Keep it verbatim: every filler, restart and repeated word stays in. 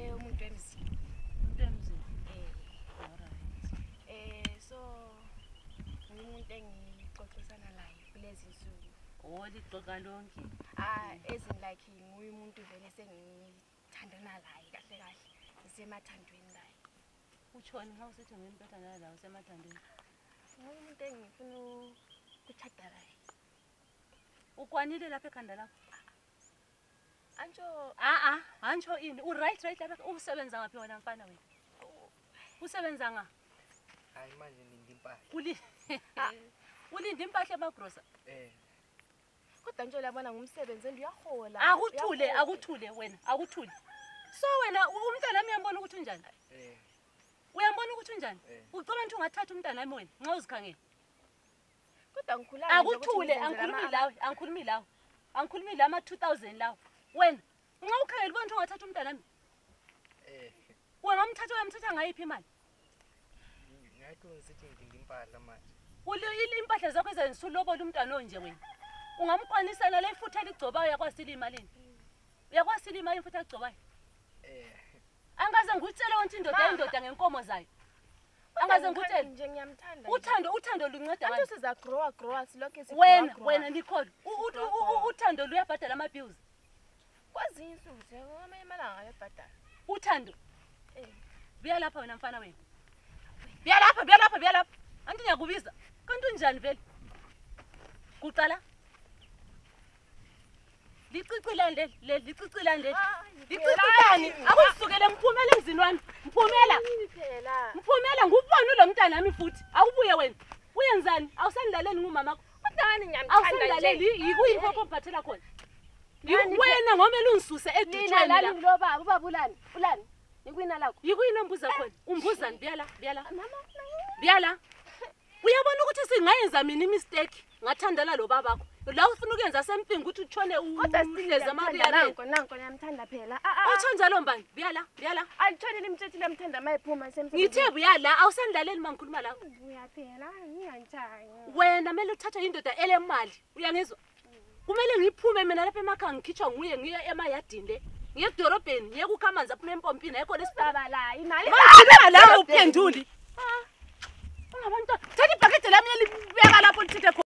Eh umuntu emzini. Umuntu emzini. Eh. Alright. Eh so umuntu engixoxisana naye kulezi insuku. Oh lixoxa lonke. Ah as in like nguye umuntu vele sengithandana naye kahle kahle. Sisemathandweni naye. Utshoni nxa usithi ngempethana la usemathandweni? Nguye umuntu engifuna ukuchata naye. Ukwanile lapha ekhanda lakho? Antsho Ah ah, antsho ini? U right right lapha usebenza ngaphi wena mfana wena? Usebenza nga? Hayi manje ngindimpahla. Uli Ulinda impahla emagrosa? Eh. Kodwa nje uyabona ngumsebenzi endiyahola. Akuthule, akuthule wena, akuthule. So wena umntana wami uyambona ukuthi unjani? Eh. Uyambona ukuthi unjani? Ucela ukuthi ungathatha umntana wami wena, nxa uzikhangela. Kodwa ngikhulana nje ukuthi akuthule, angikhulumi lawe, angikhulumi lawe. Angikhulumi lama two thousand lawo. Wena, nxa ukhangela ubona ukuthi ungathatha umntana wami. Eh. Wena ngamthatha uyamthatha ngayiphi imali? Ngathi ngisithi ngindimpahla manje. Uli impahla zakho ezenisulobola umntwana onje wena. Ungamqwanisana le ifutha ligcobayo yakwasila imalini. Uyakwasila imali ifutha ligcobayo. Eh. Angaze ngutshela wonke indoda indoda ngenkomo zayo. Angaze ngutshela nje ngiyamthanda. Uthando uthando lunceda ngani? Antu siza grow grow silokho sigrow. Wena wena nikhona. Uthando luyabhadala ama bills. Kwazi insuku ngama imali ngayabhadala. Uthando. Eh. Biya lapha wena mfana wena. Biya lapha biya lapha biya lapha. Anti ngiyakubiza. Kanti unjani vele? Kuqala Licicila le le licicila le. Licicilani? Akusukele mphumela emzini wami. Mphumela. Phela. Mphumela ngubona lo mntana nami futhi. Awubuye wena. Uyenzani? Awusandilaleli ngumama. Kodwa ngiyamthanda nje. Awusandilaleli yikuyipho ophathela khona. Wena ngomela ungisuse edutshweni la. Nina lani lo baba ubaba ulani? Ulani? Nikwina lakho. Yikuyini ombuza khona? Umbuzani biya la, biya la. Biya la. Uyabona ukuthi singayenza mina imistake. Ngathandana lo babakho. La ufuna ukuyenza sempingi ukuthi utshone uhleze amaria nanko nanko ngiyamthanda phela. Utsho njalo mbani? Biya la, biya la. Alithoni limthethe lamthanda mayiphuma semsebenzini. Ngithe buya la, awusandilaleli mangikhuluma la. Buya phela, ngiyanthanga. Wena mele uthathe indoda elemali. Uyangizwa? Kumele ngiphume mina lapha emakhaya ngikhitshwa nguye ngiye emayadini le. Ngiye edorobheni, ngiye kukha amanzi aphuma empompini ayikho lesibaba la. Imali. Manje la uphenduli. Ah. Ungabantu, thatha ibhakede lami elibeka lapho lithithe